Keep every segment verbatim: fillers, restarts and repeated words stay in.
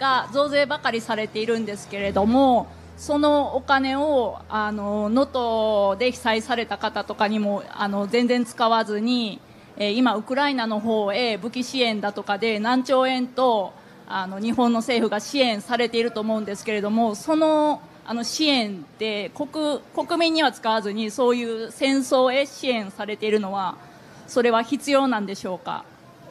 が増税ばかりされているんですけれども、そのお金をあの能登で被災された方とかにもあの全然使わずに、えー、今ウクライナの方へ武器支援だとかで何兆円とあの日本の政府が支援されていると思うんですけれども、そのあの支援って国、国民には使わずにそういう戦争へ支援されているのは、それは必要なんでしょうか。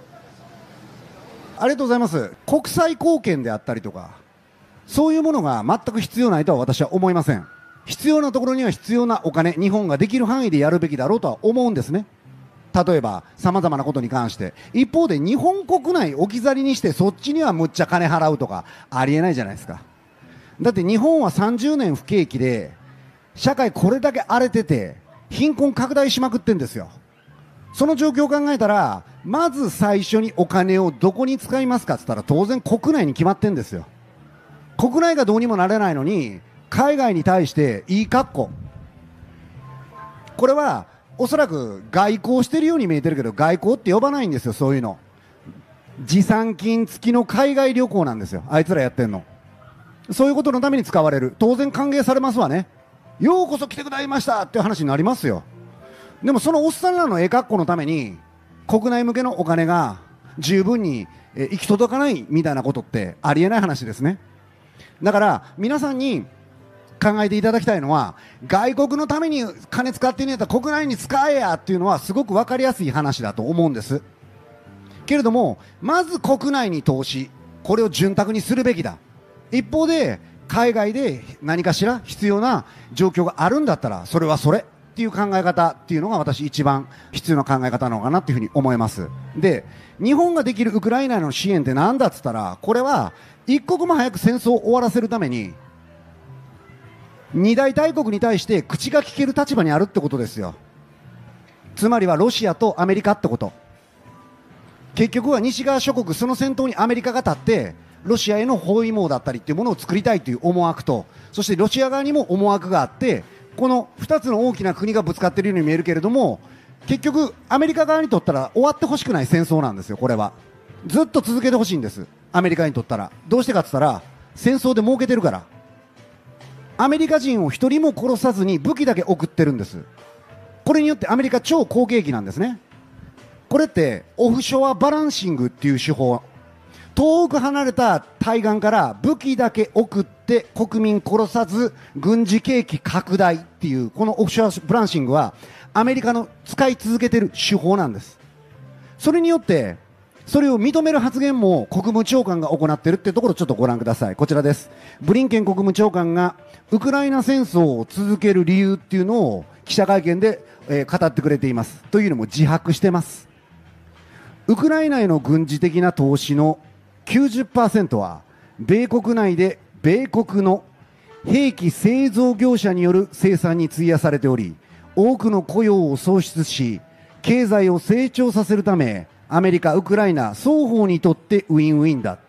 ありがとうございます。国際貢献であったりとか、そういうものが全く必要ないとは私は思いません。必要なところには必要なお金、日本ができる範囲でやるべきだろうとは思うんですね。例えばさまざまなことに関して。一方で日本国内置き去りにしてそっちにはむっちゃ金払うとかありえないじゃないですか。だって日本はさんじゅうねん不景気で社会これだけ荒れてて貧困拡大しまくってんですよ。その状況を考えたら、まず最初にお金をどこに使いますかって言ったら当然国内に決まってんですよ。国内がどうにもなれないのに海外に対していい格好。これはおそらく外交してるように見えてるけど、外交って呼ばないんですよ。そういうの持参金付きの海外旅行なんですよ、あいつらやってんの。そういうことのために使われる。当然歓迎されますわね。ようこそ来てくださいましたっていう話になりますよ。でもそのおっさんらのええ格好のために国内向けのお金が十分にえ行き届かないみたいなことってありえない話ですね。だから皆さんに考えていただきたいのは、外国のために金使ってんやったら国内に使えやっていうのはすごく分かりやすい話だと思うんですけれども、まず国内に投資、これを潤沢にするべきだ。一方で海外で何かしら必要な状況があるんだったら、それはそれっていう考え方っていうのが私一番必要な考え方なのかなっていうふうに思います。で、日本ができるウクライナの支援って何だっつったら、これは一刻も早く戦争を終わらせるために二大大国に対して口が聞ける立場にあるってことですよ。つまりはロシアとアメリカってこと。結局は西側諸国、その先頭にアメリカが立ってロシアへの包囲網だったりっていうものを作りたいという思惑と、そしてロシア側にも思惑があって、このふたつの大きな国がぶつかっているように見えるけれども、結局アメリカ側にとったら終わってほしくない戦争なんですよ。これはずっと続けてほしいんです。アメリカにとったら。どうしてかって言ったら、戦争で儲けてるから。アメリカ人を一人も殺さずに武器だけ送ってるんです。これによってアメリカ超好景気なんですね。これってオフショアバランシングっていう手法。遠く離れた対岸から武器だけ送って国民殺さず軍事景気拡大っていう、このオフショアバランシングはアメリカの使い続けている手法なんです。それによってそれを認める発言も国務長官が行っているっていうところをちょっとご覧ください。こちらです。ブリンケン国務長官がウクライナ戦争を続ける理由っていうのを記者会見で、えー、語ってくれています。というのも自白してます。ウクライナへの軍事的な投資の きゅうじゅっパーセント は米国内で米国の兵器製造業者による生産に費やされており、多くの雇用を創出し経済を成長させるため、アメリカ、ウクライナ双方にとってウィンウィンだ。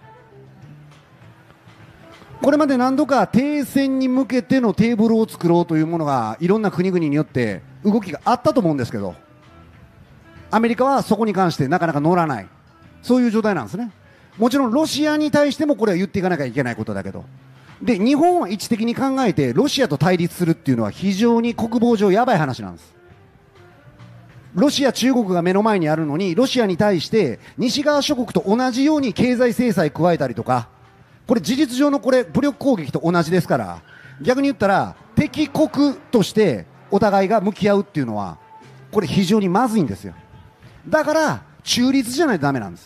これまで何度か停戦に向けてのテーブルを作ろうというものがいろんな国々によって動きがあったと思うんですけど、アメリカはそこに関してなかなか乗らない、そういう状態なんですね。もちろんロシアに対してもこれは言っていかなきゃいけないことだけど、で日本は位置的に考えてロシアと対立するっていうのは非常に国防上やばい話なんです。ロシア、中国が目の前にあるのに、ロシアに対して西側諸国と同じように経済制裁加えたりとか、これ事実上のこれ武力攻撃と同じですから、逆に言ったら敵国としてお互いが向き合うっていうのはこれ非常にまずいんですよ。だから中立じゃないとダメなんです。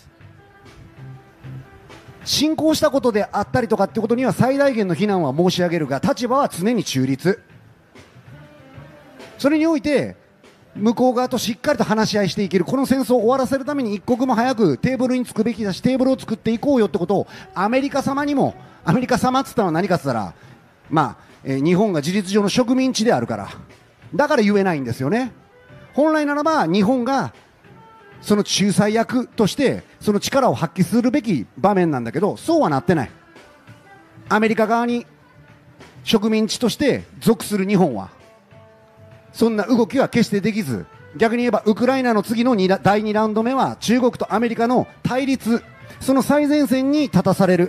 侵攻したことであったりとかってことには最大限の非難は申し上げるが、立場は常に中立。それにおいて向こう側としっかりと話し合いしていける、この戦争を終わらせるために一刻も早くテーブルにつくべきだし、テーブルを作っていこうよってことをアメリカ様にも、アメリカ様って言ったのは何かって言ったら、まあえー、日本が事実上の植民地であるから、だから言えないんですよね。本来ならば日本がその仲裁役としてその力を発揮するべき場面なんだけど、そうはなってない。アメリカ側に植民地として属する日本はそんな動きは決してできず、逆に言えばウクライナの次のだいにラウンド目は中国とアメリカの対立、その最前線に立たされる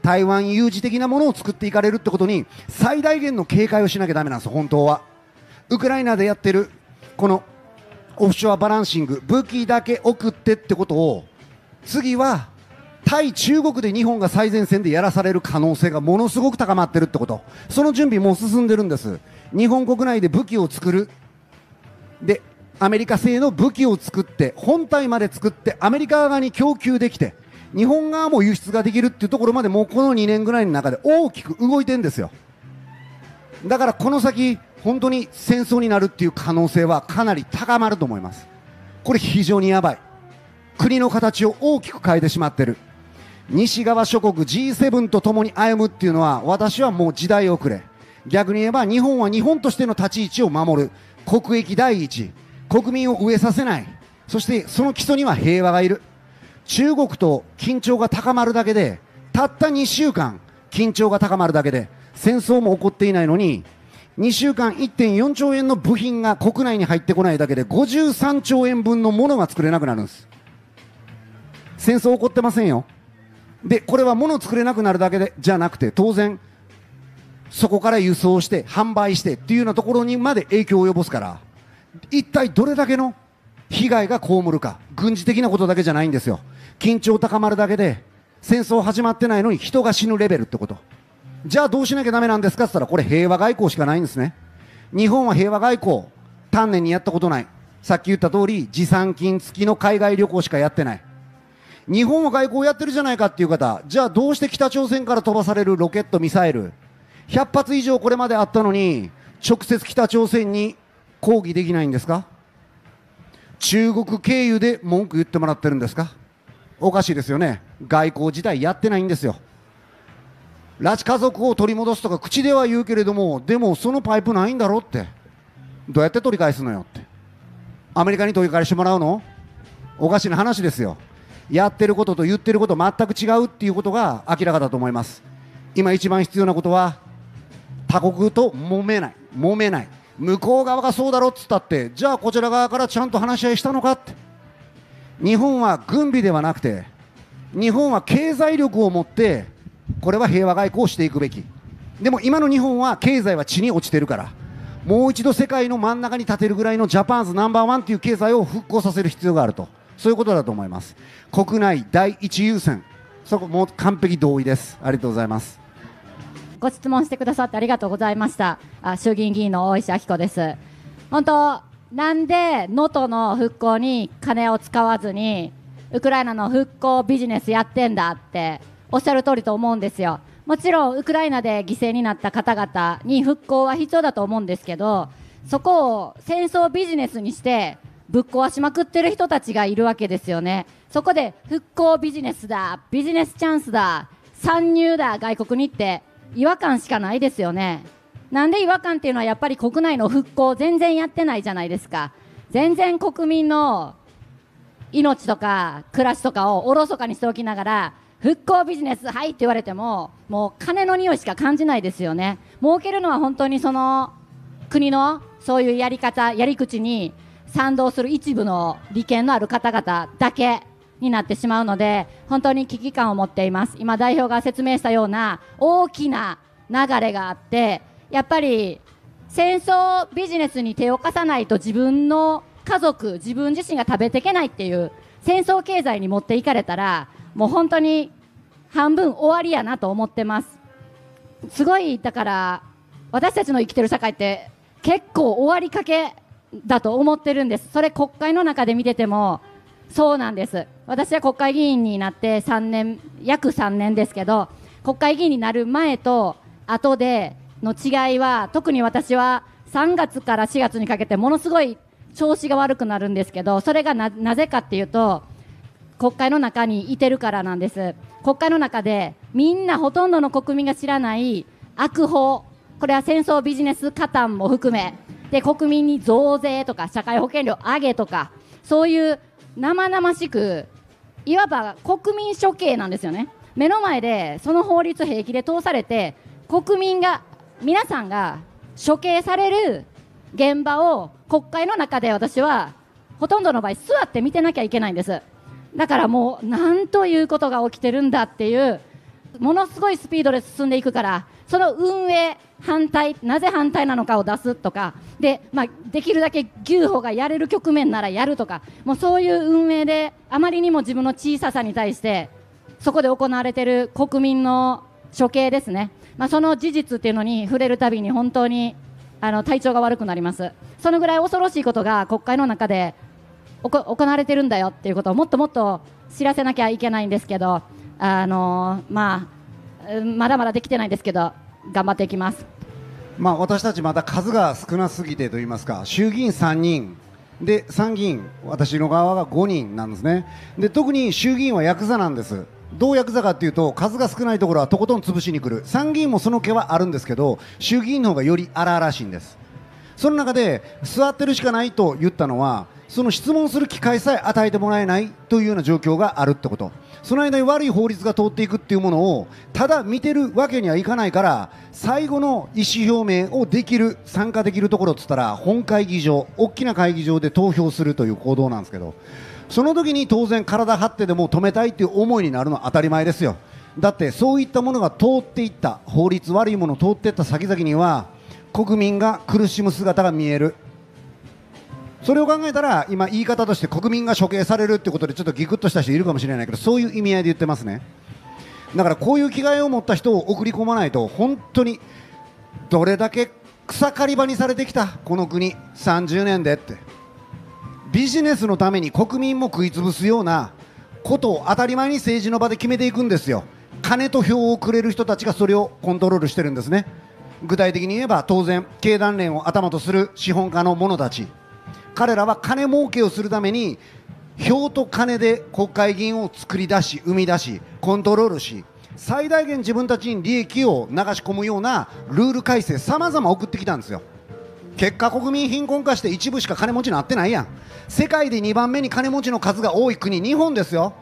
台湾有事的なものを作っていかれるってことに最大限の警戒をしなきゃだめなんですよ、本当は。ウクライナでやってるこのオフショアバランシング、武器だけ送ってってことを次は対中国で日本が最前線でやらされる可能性がものすごく高まってるってこと、その準備もう進んでるんです。日本国内で武器を作る、でアメリカ製の武器を作って本体まで作ってアメリカ側に供給できて日本側も輸出ができるっていうところまでもうこのにねんぐらいの中で大きく動いてるんですよ。だからこの先本当に戦争になるっていう可能性はかなり高まると思います。これ非常にやばい。国の形を大きく変えてしまってる。西側諸国 ジーセブン と共に歩むっていうのは私はもう時代遅れ。逆に言えば日本は日本としての立ち位置を守る、国益第一、国民を飢えさせない、そしてその基礎には平和がいる。中国と緊張が高まるだけでたったにしゅうかん緊張が高まるだけで戦争も起こっていないのににしゅうかん いってんよんちょうえんの部品が国内に入ってこないだけでごじゅうさんちょうえんぶんのものが作れなくなるんです。戦争起こってませんよ。でこれは物作れなくなるだけでじゃなくて当然そこから輸送して販売してっていうようなところにまで影響を及ぼすから、一体どれだけの被害が被るか。軍事的なことだけじゃないんですよ。緊張高まるだけで戦争始まってないのに人が死ぬレベルってこと。じゃあどうしなきゃダメなんですかって言ったらこれ平和外交しかないんですね。日本は平和外交丹念にやったことない。さっき言った通り持参金付きの海外旅行しかやってない。日本は外交やってるじゃないかっていう方、じゃあどうして北朝鮮から飛ばされるロケットミサイルひゃっぱつ以上これまであったのに直接北朝鮮に抗議できないんですか。中国経由で文句言ってもらってるんですか。おかしいですよね。外交自体やってないんですよ。拉致家族を取り戻すとか口では言うけれども、でもそのパイプないんだろって、どうやって取り返すのよって、アメリカに取り返してもらうの、おかしな話ですよ。やってることと言ってること全く違うっていうことが明らかだと思います。今一番必要なことは他国と揉めない、揉めない。向こう側がそうだろっつったって、じゃあこちら側からちゃんと話し合いしたのかって。日本は軍備ではなくて日本は経済力を持ってこれは平和外交をしていくべき。でも今の日本は経済は地に落ちてるから、もう一度世界の真ん中に立てるぐらいのジャパンズナンバーワンという経済を復興させる必要があると、そういうことだと思います。国内第一優先、そこもう完璧同意です。ありがとうございます。 ご質問してくださってありがとうございました。あ、衆議院議員の大石晃子です。本当なんで能登の復興に金を使わずにウクライナの復興ビジネスやってんだっておっしゃる通りと思うんですよ。もちろんウクライナで犠牲になった方々に復興は必要だと思うんですけど、そこを戦争ビジネスにしてぶっ壊しまくってる人たちがいるわけですよね。そこで復興ビジネスだ、ビジネスチャンスだ、参入だ、外国にって違和感しかないですよね。なんで違和感っていうのはやっぱり国内の復興全然やってないじゃないですか。全然国民の命とか暮らしとかをおろそかにしておきながら復興ビジネスはいって言われてももう金の匂いしか感じないですよね。儲けるのは本当にその国のそういうやり方やり口に賛同する一部の利権のある方々だけになってしまうので本当に危機感を持っています。今代表が説明したような大きな流れがあってやっぱり戦争ビジネスに手を貸さないと自分の家族自分自身が食べていけないっていう戦争経済に持っていかれたらもう本当に半分終わりやなと思ってます。すごいだから私たちの生きてる社会って結構終わりかけだと思ってるんです。それ国会の中で見ててもそうなんです。私は国会議員になってさんねん約さんねんですけど国会議員になる前と後での違いは特に私はさんがつからしがつにかけてものすごい調子が悪くなるんですけどそれが な, なぜかっていうと国会の中にいてるからなんです。国会の中でみんなほとんどの国民が知らない悪法、これは戦争ビジネス加担も含めで国民に増税とか社会保険料上げとかそういう生々しくいわば国民処刑なんですよね。目の前でその法律平気で通されて国民が皆さんが処刑される現場を国会の中で私はほとんどの場合座って見てなきゃいけないんです。だからもうなんということが起きてるんだっていうものすごいスピードで進んでいくから、その運営反対、なぜ反対なのかを出すとかで、まあ、できるだけ牛歩がやれる局面ならやるとか、もうそういう運営であまりにも自分の小ささに対してそこで行われている国民の処刑ですね、まあ、その事実っていうのに触れるたびに本当にあの体調が悪くなります。そのぐらい恐ろしいことが国会の中でおこ行われてるんだよっていうことをもっともっと知らせなきゃいけないんですけど、あのまあ、まだまだできてないんですけど頑張っていきます。 まあ、私たちまだ数が少なすぎてといいますか、衆議院さんにんで参議院、私の側がごにんなんですね。で特に衆議院はヤクザなんです。どうヤクザかというと、数が少ないところはとことん潰しに来る。参議院もその気はあるんですけど、衆議院の方がより荒々しいんです。その中で座ってるしかないと言ったのは、その質問する機会さえ与えてもらえないというような状況があるってこと。その間に悪い法律が通っていくっていうものをただ見てるわけにはいかないから、最後の意思表明をできる、参加できるところっつったら本会議場、大きな会議場で投票するという行動なんですけど、その時に当然体張ってでも止めたいっていう思いになるのは当たり前ですよ。だってそういったものが通っていった、法律悪いものを通っていった先々には国民が苦しむ姿が見える。それを考えたら、今言い方として国民が処刑されるってことでちょっとギクッとした人いるかもしれないけど、そういう意味合いで言ってますね。だからこういう気概を持った人を送り込まないと、本当にどれだけ草刈り場にされてきたこの国さんじゅうねんでって、ビジネスのために国民も食い潰すようなことを当たり前に政治の場で決めていくんですよ。金と票をくれる人たちがそれをコントロールしてるんですね。具体的に言えば当然経団連を頭とする資本家の者たち、彼らは金儲けをするために票と金で国会議員を作り出し、生み出し、コントロールし、最大限自分たちに利益を流し込むようなルール改正さまざま送ってきたんですよ。結果国民貧困化して一部しか金持ちになってないやん。世界でにばんめに金持ちの数が多い国、日本ですよ。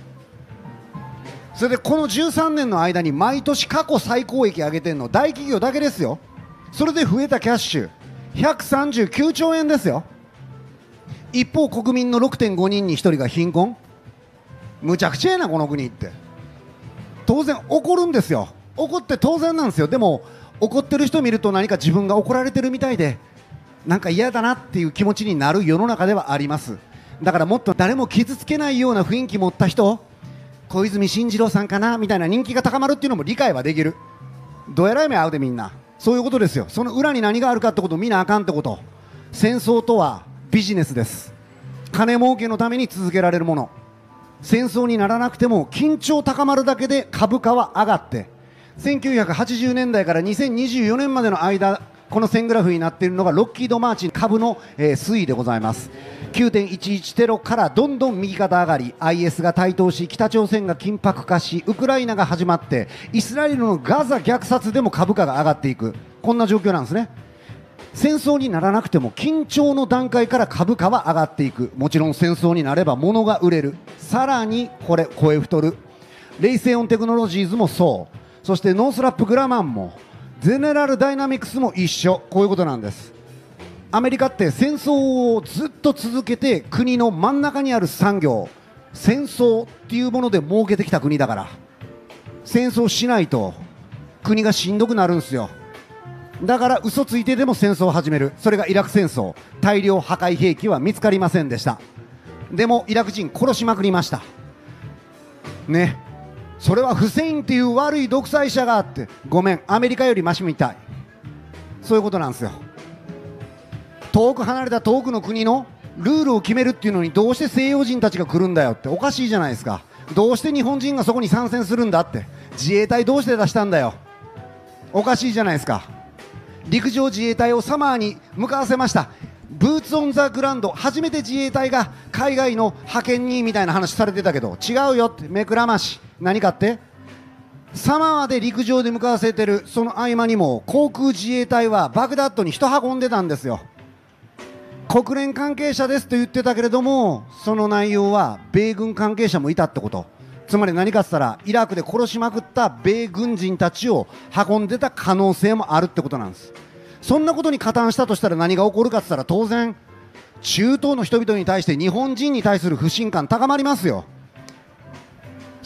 それでこのじゅうさんねんの間に毎年過去最高益上げてるの大企業だけですよ。それで増えたキャッシュひゃくさんじゅうきゅうちょうえんですよ。一方国民の ろくてんごにんにひとりが貧困。むちゃくちゃやなこの国って。当然怒るんですよ。怒って当然なんですよ。でも怒ってる人見ると何か自分が怒られてるみたいで、なんか嫌だなっていう気持ちになる世の中ではあります。だからもっと誰も傷つけないような雰囲気持った人、小泉進次郎さんかなみたいな人気が高まるっていうのも理解はできる。どうやらいめ合うでみんなそういうことですよ。その裏に何があるかってことを見なあかんってこと。戦争とはビジネスです。金儲けのために続けられるもの。戦争にならなくても緊張高まるだけで株価は上がって、せんきゅうひゃくはちじゅうねんだいからにせんにじゅうよねんまでの間、この線グラフになっているのがロッキードマーチン株の、えー、推移でございます。きゅうてんいちいちテロからどんどん右肩上がり、 アイエス が台頭し、北朝鮮が緊迫化し、ウクライナが始まって、イスラエルのガザ虐殺でも株価が上がっていく、こんな状況なんですね。戦争にならなくても緊張の段階から株価は上がっていく。もちろん戦争になれば物が売れる。さらにこれ声太る。レイセオンテクノロジーズもそう、そしてノースラップグラマンもゼネラルダイナミクスも一緒。こういうことなんです。アメリカって戦争をずっと続けて、国の真ん中にある産業、戦争っていうもので儲けてきた国だから、戦争しないと国がしんどくなるんですよ。だから嘘ついてでも戦争を始める。それがイラク戦争。大量破壊兵器は見つかりませんでした。でもイラク人殺しまくりましたね。それはフセインっていう悪い独裁者があって、ごめんアメリカよりマシみたい。そういうことなんですよ。遠く離れた遠くの国のルールを決めるっていうのに、どうして西洋人たちが来るんだよって、おかしいじゃないですか。どうして日本人がそこに参戦するんだって、自衛隊どうして出したんだよ、おかしいじゃないですか。陸上自衛隊をサマーに向かわせました。ブーツオンザグラウンド、初めて自衛隊が海外の派遣にみたいな話されてたけど、違うよって、目くらまし。何かって、サマーで陸上で向かわせてるその合間にも航空自衛隊はバグダッドに人運んでたんですよ。国連関係者ですと言ってたけれども、その内容は米軍関係者もいたってこと。つまり何かって言ったら、イラクで殺しまくった米軍人たちを運んでた可能性もあるってことなんです。そんなことに加担したとしたら何が起こるかって言ったら、当然中東の人々に対して日本人に対する不信感高まりますよ。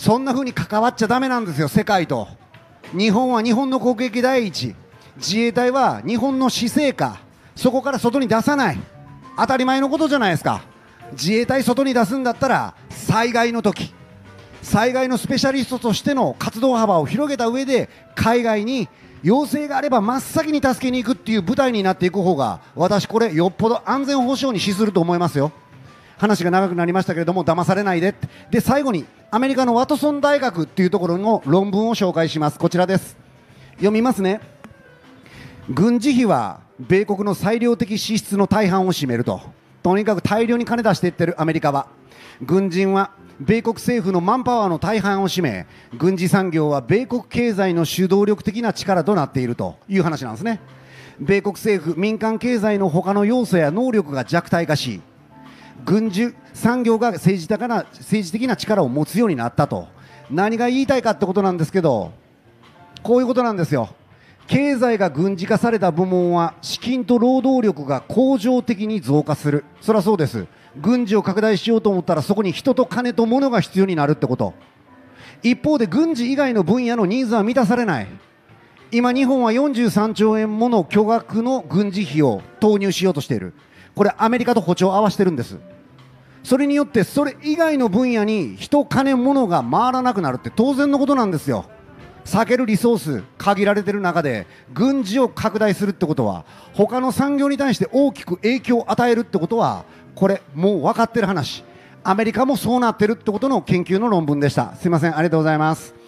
そんな風に関わっちゃだめなんですよ、世界と。日本は日本の国益第一、自衛隊は日本の施政下、そこから外に出さない、当たり前のことじゃないですか。自衛隊外に出すんだったら災害の時、災害のスペシャリストとしての活動幅を広げた上で海外に要請があれば真っ先に助けに行くっていう舞台になっていく方が、私これよっぽど安全保障に資すると思いますよ。話が長くなりましたけれども、騙されないで。で、最後にアメリカのワトソン大学っていうところの論文を紹介します。こちらです。読みますね。軍事費は米国の裁量的支出の大半を占めると。とにかく大量に金出していってるアメリカは、軍人は米国政府のマンパワーの大半を占め、軍事産業は米国経済の主導力的な力となっているという話なんですね。米国政府、民間経済の他の要素や能力が弱体化し、軍需産業が政治的な、政治的な力を持つようになったと。何が言いたいかってことなんですけど、こういうことなんですよ。経済が軍事化された部門は資金と労働力が恒常的に増加する。そりゃそうです。軍事を拡大しようと思ったらそこに人と金と物が必要になるってこと。一方で軍事以外の分野のニーズは満たされない。今日本はよんじゅうさんちょうえんもの巨額の軍事費を投入しようとしている。これアメリカと歩調を合わせてるんです。それによってそれ以外の分野に人金物が回らなくなるって当然のことなんですよ。避けるリソース限られている中で軍事を拡大するってことは他の産業に対して大きく影響を与えるってことは、これもう分かってる話。アメリカもそうなってるってことの研究の論文でした。すいません、ありがとうございます。